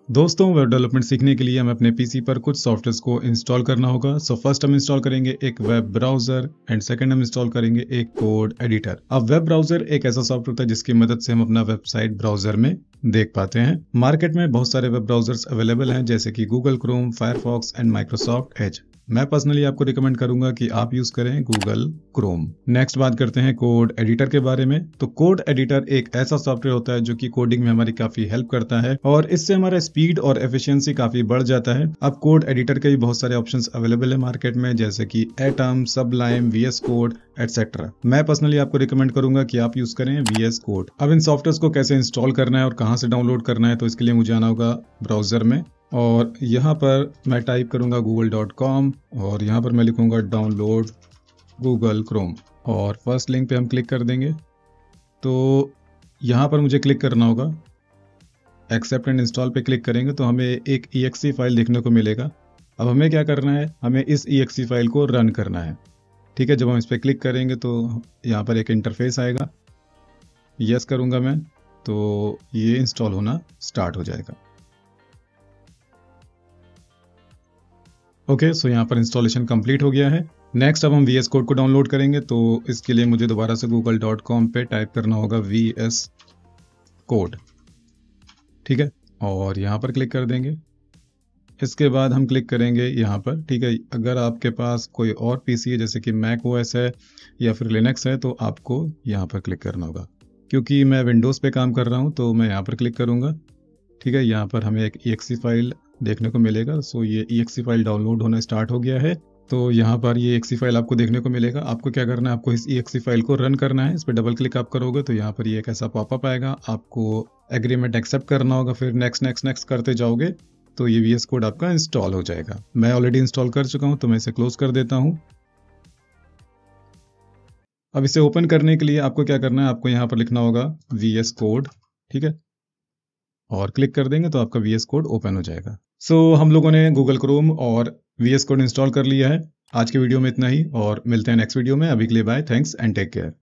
दोस्तों, web development सीखने के लिए हमें अपने पीसी पर कुछ सॉफ्टवेयर्स को इंस्टॉल करना होगा। फर्स्ट हम इंस्टॉल करेंगे एक वेब ब्राउजर एंड सेकंड हम इंस्टॉल करेंगे एक कोड एडिटर। अब वेब ब्राउजर एक ऐसा सॉफ्टवेयर होता है जिसकी मदद से हम अपना वेबसाइट ब्राउजर में देख पाते हैं। मार्केट में बहुत सारे वेब ब्राउजर्स अवेलेबल हैं जैसे कि Google Chrome, Firefox and Microsoft Edge. मैं पर्सनली आपको रिकमेंड करूंगा कि आप यूज करें गूगल क्रोम। नेक्स्ट बात करते हैं कोड एडिटर के बारे में। तो कोड एडिटर एक ऐसा सॉफ्टवेयर होता है जो कि कोडिंग में हमारी काफी हेल्प करता है और इससे हमारा स्पीड और एफिशिएंसी काफी बढ़ जाता है। अब कोड एडिटर के भी बहुत सारे ऑप्शंस अवेलेबल है मार्केट में जैसे कि Atom, Sublime, VS code etcetera. मैं पर्सनली आपको रिकमेंड करूंगा कि आप यूज करें वीएस कोड। अब इन सॉफ्टवेयर को कैसे इंस्टॉल करना है और कहां से डाउनलोड करना है, तो इसके लिए मुझे आना होगा ब्राउजर में और यहाँ पर मैं टाइप करूंगा google.com और यहाँ पर मैं लिखूंगा डाउनलोड गूगल क्रोम और फर्स्ट लिंक पे हम क्लिक कर देंगे। तो यहाँ पर मुझे क्लिक करना होगा, एक्सेप्ट एंड इंस्टॉल पे क्लिक करेंगे तो हमें एक exe फाइल देखने को मिलेगा। अब हमें क्या करना है, हमें इस exe फाइल को रन करना है। ठीक है, जब हम इस पर क्लिक करेंगे तो यहाँ पर एक इंटरफेस आएगा। यस करूँगा मैं तो ये इंस्टॉल होना स्टार्ट हो जाएगा। ओके, सो यहाँ पर इंस्टॉलेशन कंप्लीट हो गया है। नेक्स्ट अब हम VS कोड को डाउनलोड करेंगे तो इसके लिए मुझे दोबारा से google.com पे टाइप करना होगा VS कोड। ठीक है, और यहाँ पर क्लिक कर देंगे। इसके बाद हम क्लिक करेंगे यहाँ पर। ठीक है, अगर आपके पास कोई और पीसी है जैसे कि मैक OS है या फिर लिनक्स है तो आपको यहाँ पर क्लिक करना होगा। क्योंकि मैं विंडोज़ पे काम कर रहा हूँ तो मैं यहाँ पर क्लिक करूँगा। ठीक है, यहाँ पर हमें एक exe फाइल देखने को मिलेगा। सो ये exe फाइल डाउनलोड होना स्टार्ट हो गया है। तो यहाँ पर ये exe फाइल आपको देखने को मिलेगा। आपको क्या करना है, आपको इस exe फाइल को रन करना है। इस पर डबल क्लिक आप करोगे तो यहाँ पर ये एक ऐसा पॉपअप आएगा, आपको एग्रीमेंट एक्सेप्ट करना होगा, फिर नेक्स्ट नेक्स्ट नेक्स्ट करते जाओगे तो ये VS कोड आपका इंस्टॉल हो जाएगा। मैं ऑलरेडी इंस्टॉल कर चुका हूँ तो मैं इसे क्लोज कर देता हूँ। अब इसे ओपन करने के लिए आपको क्या करना है, आपको यहाँ पर लिखना होगा VS कोड। ठीक है, और क्लिक कर देंगे तो आपका VS कोड ओपन हो जाएगा। हम लोगों ने गूगल क्रोम और VS कोड इंस्टॉल कर लिया है। आज के वीडियो में इतना ही और मिलते हैं नेक्स्ट वीडियो में। अभी के लिए bye, thanks and take care.